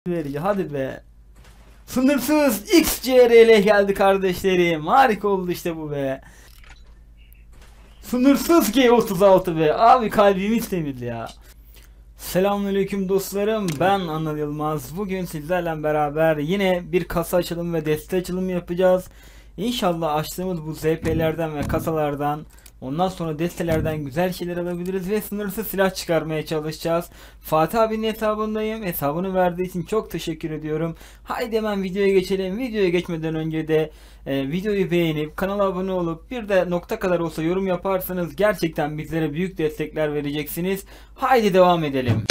Verici hadi be. Sınırsız XCRL geldi kardeşlerim. Harika oldu işte bu be. Sınırsız G36 be. Abi kalbimiz temiz ya. Selamünaleyküm dostlarım. Ben Anıl Yılmaz. Bugün sizlerle beraber yine bir kasa açılımı ve deste açılımı yapacağız. İnşallah açtığımız bu ZP'lerden ve kasalardan, ondan sonra destelerden güzel şeyler alabiliriz ve sınırsız silah çıkarmaya çalışacağız. Fatih abinin hesabındayım. Hesabını verdiği için çok teşekkür ediyorum. Haydi hemen videoya geçelim. Videoya geçmeden önce de videoyu beğenip kanala abone olup bir de nokta kadar olsa yorum yaparsanız gerçekten bizlere büyük destekler vereceksiniz. Haydi devam edelim.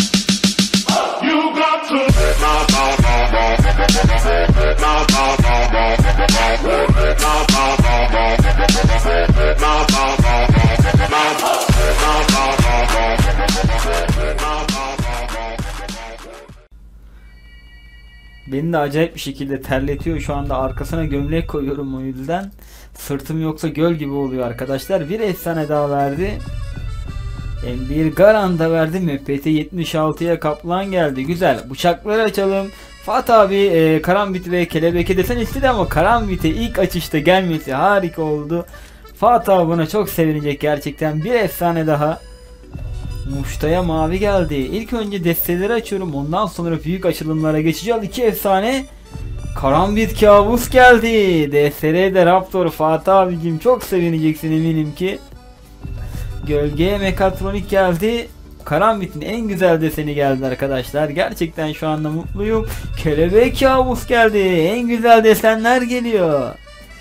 Beni de acayip bir şekilde terletiyor şu anda, arkasına gömlek koyuyorum o yüzden. Sırtım yoksa göl gibi oluyor arkadaşlar. Bir efsane daha verdi. Bir Garanda verdi. MPT 76'ya Kaplan geldi. Güzel. Bıçakları açalım. Fatih abi Karambit ve Kelebek'e desen istedi ama Karambit'e ilk açışta gelmesi harika oldu. Fatih abi buna çok sevinecek gerçekten. Bir efsane daha. Muşta'ya mavi geldi. İlk önce desteleri açıyorum. Ondan sonra büyük açılımlara geçeceğiz. İki efsane. Karambit kabus geldi. DSR'de Raptor. Fatih abicim çok sevineceksin eminim ki. Gölgeye Mekatronik geldi. Karambit'in en güzel deseni geldi arkadaşlar. Gerçekten şu anda mutluyum. Kelebek kabus geldi. En güzel desenler geliyor.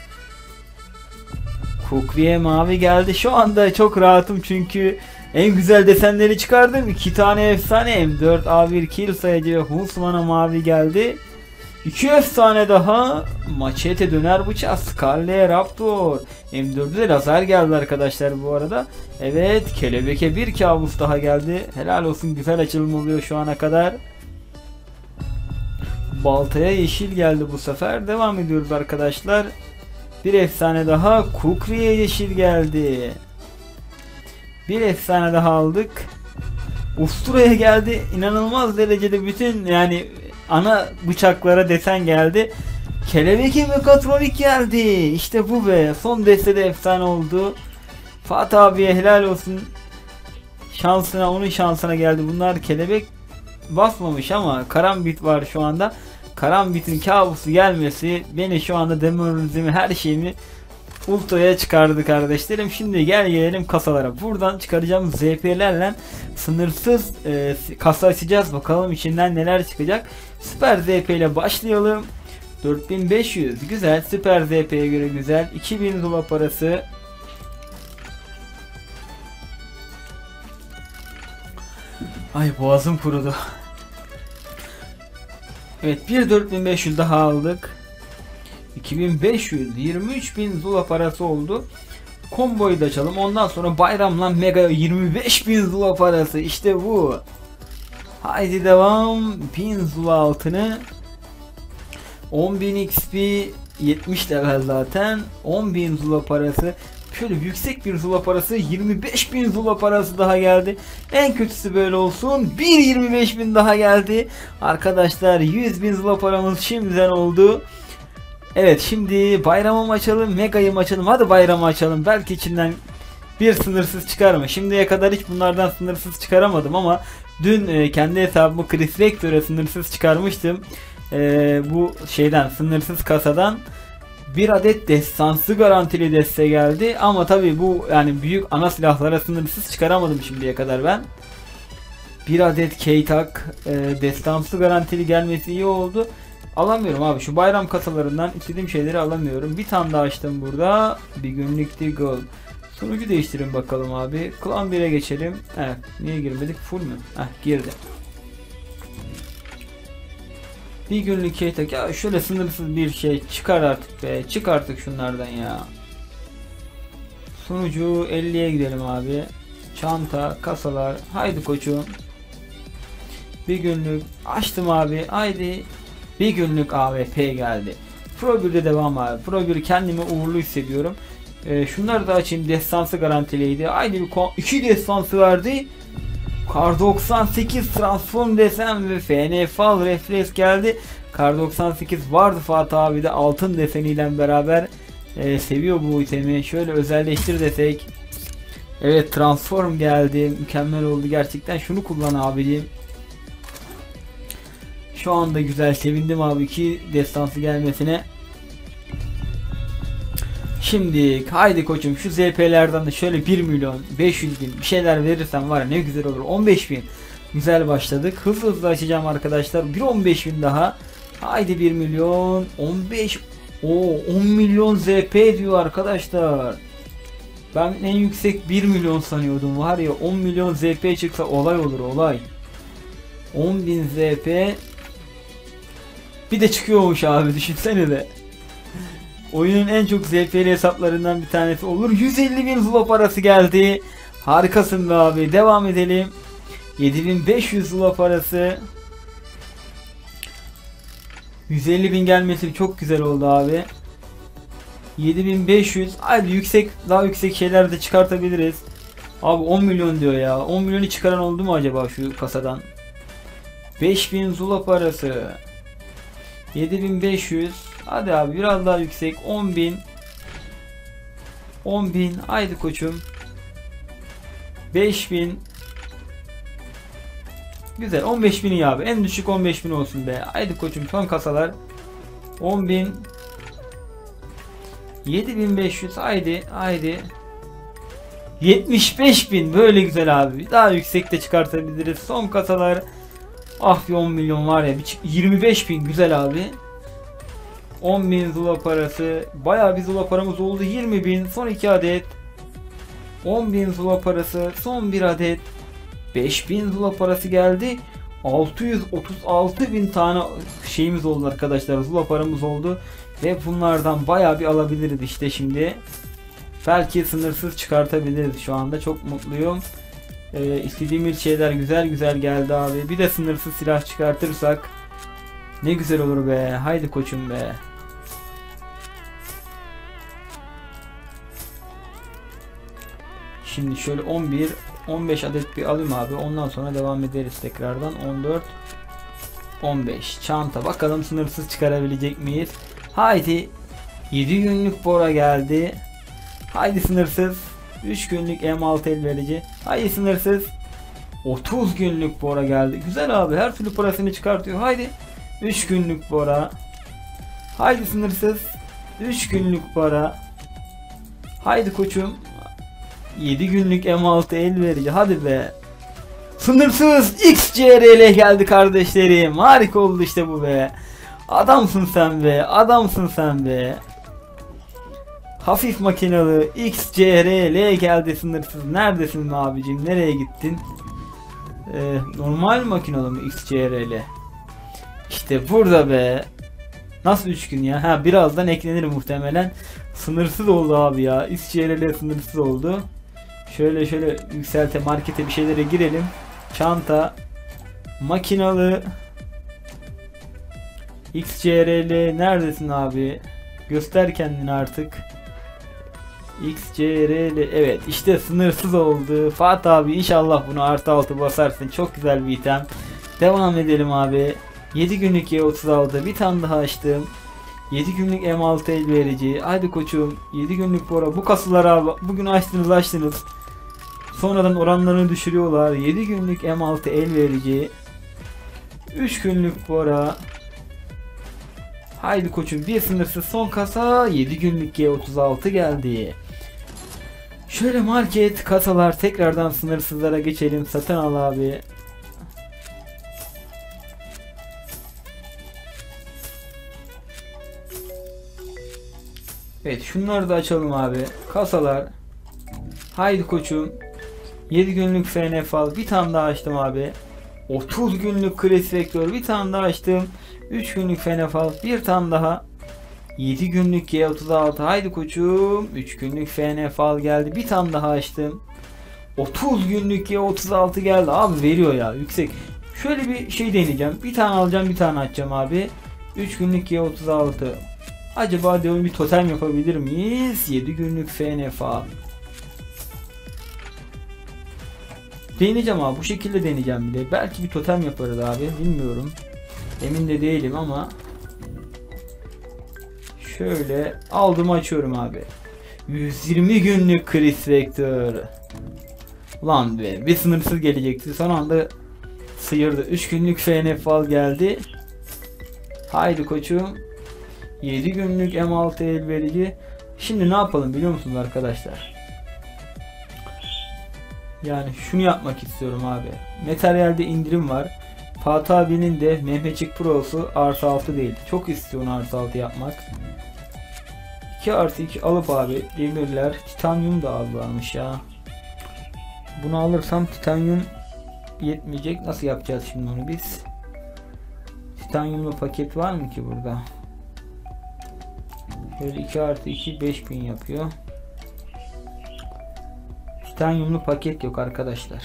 Kukriye mavi geldi. Şu anda çok rahatım çünkü en güzel desenleri çıkardım. 2 tane efsane M4 A1 kill sayıcı ve Husman'a mavi geldi. 2 efsane daha. Machete döner bıçağı. Scarlet Raptor. M4'de de lazer geldi arkadaşlar bu arada. Evet, Kelebek'e bir kabus daha geldi. Helal olsun, güzel açılım oluyor şu ana kadar. Baltaya yeşil geldi bu sefer. Devam ediyoruz arkadaşlar. Bir efsane daha. Kukriye yeşil geldi. Bir efsane daha aldık. Ustura'ya geldi. İnanılmaz derecede bütün yani ana bıçaklara desen geldi. Kelebek'e Mekatronik geldi. İşte bu be. Son destede efsane oldu. Fatih abiye helal olsun. Şansına, onun şansına geldi. Bunlar kelebek basmamış ama Karambit var şu anda. Karambit'in kabusu gelmesi beni şu anda demoralizmi, her şeyimi ultraya çıkardı kardeşlerim. Şimdi gelelim kasalara. Buradan çıkaracağım ZP'lerle sınırsız kasa açacağız. Bakalım içinden neler çıkacak. Süper ZP ile başlayalım. 4500 güzel. Süper ZP'ye göre güzel. 2000 dolar parası. Ay boğazım kurudu. Evet, bir 4500 daha aldık. 2500 23.000 Zula parası oldu. Komboyu da açalım. Ondan sonra bayramla mega 25.000 Zula parası. İşte bu. Haydi devam. 1000 Zula altını. 10.000 XP 70 level zaten. 10.000 Zula parası. Şöyle yüksek bir Zula parası. 25.000 Zula parası daha geldi. En kötüsü böyle olsun. 25.000 daha geldi. Arkadaşlar 100.000 Zula paramız şimdiden oldu. Evet, şimdi bayramı açalım, megayı açalım. Hadi bayramı açalım. Belki içinden bir sınırsız çıkar mı? Şimdiye kadar hiç bunlardan sınırsız çıkaramadım ama dün kendi hesabımı Chris Vector'a sınırsız çıkarmıştım. Bu şeyden, sınırsız kasadan bir adet destansı garantili deste geldi. Ama tabi bu yani büyük ana silahlara sınırsız çıkaramadım şimdiye kadar ben. Bir adet K-Tak destansı garantili gelmesi iyi oldu. Alamıyorum abi, şu bayram kasalarından istediğim şeyleri alamıyorum. Bir tane daha açtım burada. Bir günlük Deagle. Sunucu değiştirin bakalım abi. Klan 1'e geçelim. Evet, niye girmedik? Full mü? Girdi. Bir günlük K-Tak. Ya şöyle sınırsız bir şey çıkar artık be. Çık artık şunlardan ya. Sunucu 50'ye gidelim abi. Çanta, kasalar. Haydi koçum. Bir günlük açtım abi. Haydi. Bir günlük AWP geldi. Pro 1'de devam abi. Pro 1 kendimi uğurlu hissediyorum. Şunları da açayım. Destansı garantiliydi. Aynı bir 2 destansı verdi. Kar 98 transform desem ve FNFal refleks geldi. Kar 98 vardı Fatih abi de altın deseniyle beraber seviyor bu itemi. Şöyle özelleştir desek. Evet, transform geldi. Mükemmel oldu gerçekten. Şunu kullan abicim. Şu anda güzel, sevindim abi 2 destansı gelmesine. Şimdi haydi koçum, şu ZP'lerden de şöyle 1 milyon 500 bin bir şeyler verirsen var ya ne güzel olur. 15 bin güzel başladık. Hızlı hızlı açacağım arkadaşlar. Bir 15 bin daha. Haydi 1 milyon 15. O 10 milyon ZP diyor arkadaşlar. Ben en yüksek 1 milyon sanıyordum, var ya 10 milyon ZP çıksa olay olur, olay. 10.000 ZP bir de çıkıyormuş abi, düşünsene de. Oyunun en çok ZP'li hesaplarından bir tanesi olur. 150.000 Zula parası geldi. Harikasın be abi. Devam edelim. 7.500 Zula parası. 150.000 gelmesi çok güzel oldu abi. 7.500. Hadi yüksek, daha yüksek şeyler de çıkartabiliriz. Abi 10 milyon diyor ya. 10 milyonu çıkaran oldu mu acaba şu kasadan? 5.000 Zula parası. 7.500. Hadi abi biraz daha yüksek. 10.000. 10.000. Haydi koçum. 5.000. Güzel. 15.000 iyi abi. En düşük 15.000 olsun be. Haydi koçum, son kasalar. 10.000. 7.500. Haydi. Haydi. 75.000. Böyle güzel abi. Daha yüksek de çıkartabiliriz. Son kasalar. Ah bir 10 milyon var ya. 25.000 güzel abi. 10.000 Zula parası. Bayağı bir Zula paramız oldu. 20.000. Son 2 adet. 10.000 Zula parası. Son 1 adet. 5.000 Zula parası geldi. 636.000 tane şeyimiz oldu arkadaşlar. Zula paramız oldu. Ve bunlardan bayağı bir alabiliriz işte şimdi. Belki sınırsız çıkartabiliriz şu anda. Çok mutluyum. İstediğimiz şeyler güzel güzel geldi abi. Bir de sınırsız silah çıkartırsak ne güzel olur be. Haydi koçum be. Şimdi şöyle 11 15 adet bir alayım abi. Ondan sonra devam ederiz tekrardan. 14 15 çanta. Bakalım sınırsız çıkarabilecek miyiz? Haydi. 7 günlük Bora geldi. Haydi sınırsız. 3 günlük M6 el verici. Haydi sınırsız. 30 günlük Bora geldi. Güzel abi, her türlü parasını çıkartıyor. Haydi. 3 günlük Bora. Haydi sınırsız. 3 günlük para. Haydi koçum. 7 günlük M6 el verici. Hadi be. Sınırsız XCRL geldi kardeşlerim. Harika oldu işte bu be. Adamsın sen be. Adamsın sen be. Hafif makinalı XCRL geldi sınırsız. Neredesin abicim? Nereye gittin? Normal makinalı mı XCRL? İşte burada be. Nasıl 3 gün ya? Ha, birazdan eklenir muhtemelen. Sınırsız oldu abi ya. XCRL sınırsız oldu. Şöyle yükselte, markete bir şeylere girelim. Çanta. Makinalı XCRL neredesin abi? Göster kendini artık. XCRL, evet işte sınırsız oldu. Fatih abi inşallah bunu artı 6 basarsın. Çok güzel bir item. Devam edelim abi. 7 günlük Y36 bir tane daha açtım. 7 günlük M6 el verici. Hadi koçum. 7 günlük Bora. Bu kasıları abi bugün açtınız. Sonradan oranlarını düşürüyorlar. 7 günlük M6 el verici. 3 günlük Bora. Haydi koçum, bir sınırsız son kasa. 7 günlük G36 geldi. Şöyle market kasalar, tekrardan sınırsızlara geçelim. Satın al abi. Evet, şunları da açalım abi. Kasalar. Haydi koçum. 7 günlük FNFal bir tane daha açtım abi. 30 günlük Chris Vector bir tane daha açtım. 3 günlük FNFal bir tane daha. 7 günlük G36 haydi koçum. 3 günlük FNFal geldi. Bir tane daha açtım. 30 günlük G36 geldi. Abi veriyor ya, yüksek. Şöyle bir şey deneyeceğim. Bir tane alacağım, bir tane açacağım abi. 3 günlük G36. Acaba diyorum bir totem yapabilir miyiz? 7 günlük FNFal. Deneyeceğim abi, bu şekilde deneyeceğim bir de. Belki bir totem yaparız abi, bilmiyorum. Emin de değilim ama. Şöyle aldım, açıyorum abi. 120 günlük Chris Vector. Lan be, bir sınırsız gelecekti. Son anda sıyırdı. 3 günlük FNFal geldi. Haydi koçum. 7 günlük M6 el verici. Şimdi ne yapalım biliyor musunuz arkadaşlar? Yani şunu yapmak istiyorum abi. Materyalde indirim var. Fatih abinin de Mehmetçik Pro'su artı 6 değil. Çok istiyorum artı 6 yapmak. 2 artı 2 alıp abi demirler. Titanyum da az varmış ya. Bunu alırsam titanyum yetmeyecek. Nasıl yapacağız şimdi onu biz? Titanyumlu paket var mı ki burada? Böyle 2 artı 2 5000 yapıyor. Titanyumlu paket yok arkadaşlar.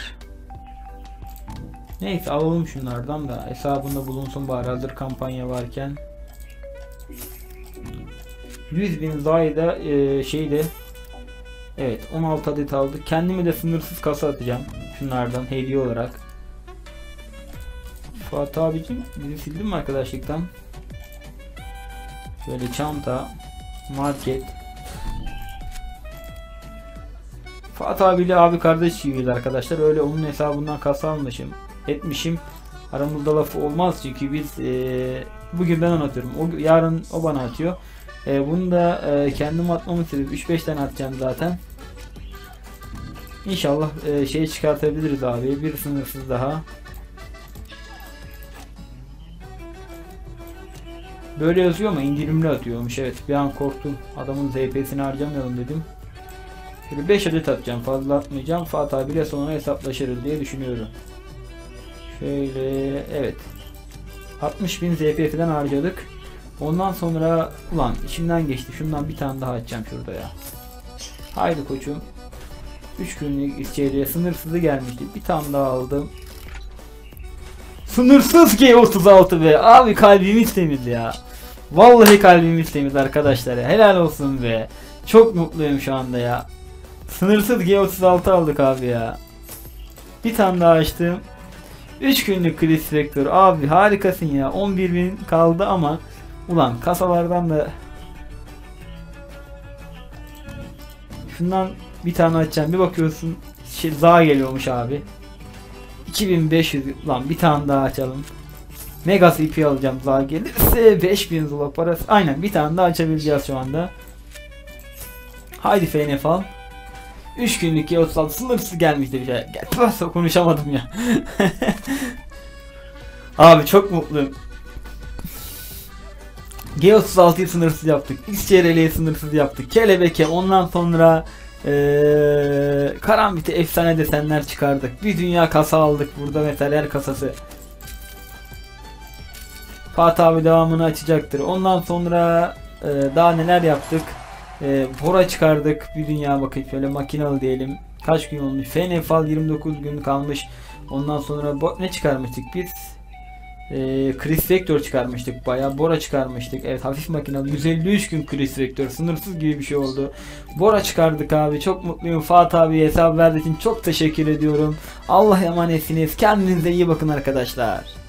Neyse alalım şunlardan da hesabında bulunsun bari hazır kampanya varken. 100.000 Zayda şeyde, evet 16 adet aldık. Kendime de sınırsız kasa atacağım şunlardan hediye olarak. Fatih abicim bizi sildin mi arkadaşlıktan? Böyle çanta, market. Fatih abiyle abi kardeş gibiyiz arkadaşlar. Öyle onun hesabından kasa almışım, etmişim. Aramızda lafı olmaz çünkü biz bugün ben anlatıyorum. Yarın o bana atıyor. Bunu da kendim atmamı sebebi 3-5 tane atacağım zaten. İnşallah şey çıkartabiliriz abi. Bir sınırsız daha. Böyle yazıyor ama indirimli atıyormuş. Evet bir an korktum. Adamın ZP'sini harcamayalım dedim. Şöyle 5 adet atacağım. Fazla atmayacağım. Fatih abiyle sonra hesaplaşırız diye düşünüyorum. Şöyle evet. 60.000 ZP falan harcadık. Ondan sonra ulan içimden geçti. Şundan bir tane daha açacağım şurada ya. Haydi koçum. 3 günlük içeriye sınırsızı gelmişti. Bir tane daha aldım. Sınırsız G36 be. Abi kalbimiz temiz ya. Vallahi kalbimiz temiz arkadaşlar ya. Helal olsun be. Çok mutluyum şu anda ya. Sınırsız G36 aldık abi ya. Bir tane daha açtım. 3 günlük Chris Vector. Abi harikasın ya. 11.000 kaldı ama ulan kasalardan da şundan bir tane açacağım. Bir bakıyorsun şey daha geliyormuş abi. 2500 lan bir tane daha açalım. Megas ipi alacağım daha gelirse 5000 zula parası. Aynen bir tane daha açabileceğiz şu anda. Haydi FNFal. 3 günlük G36 sınırsız gelmişti bir şey. Gel konuşamadım ya. Abi çok mutluyum. G36'yı sınırsız yaptık. XCRL'yi sınırsız yaptık. Kelebeke ondan sonra Karambit'e efsane desenler çıkardık. Bir dünya kasa aldık. Burada materyal kasası. Fatih abi devamını açacaktır. Ondan sonra daha neler yaptık. Bora çıkardık. Bir dünya bakın şöyle makinalı diyelim. Kaç gün olmuş? FNFal 29 gün kalmış. Ondan sonra ne çıkarmıştık biz? Chris Vector çıkarmıştık. Bayağı Bora çıkarmıştık. Evet hafif makinalı 153 gün Chris Vector. Sınırsız gibi bir şey oldu. Bora çıkardık abi. Çok mutluyum. Fatih abi hesap verdiği için çok teşekkür ediyorum. Allah'a emanetsiniz. Kendinize iyi bakın arkadaşlar.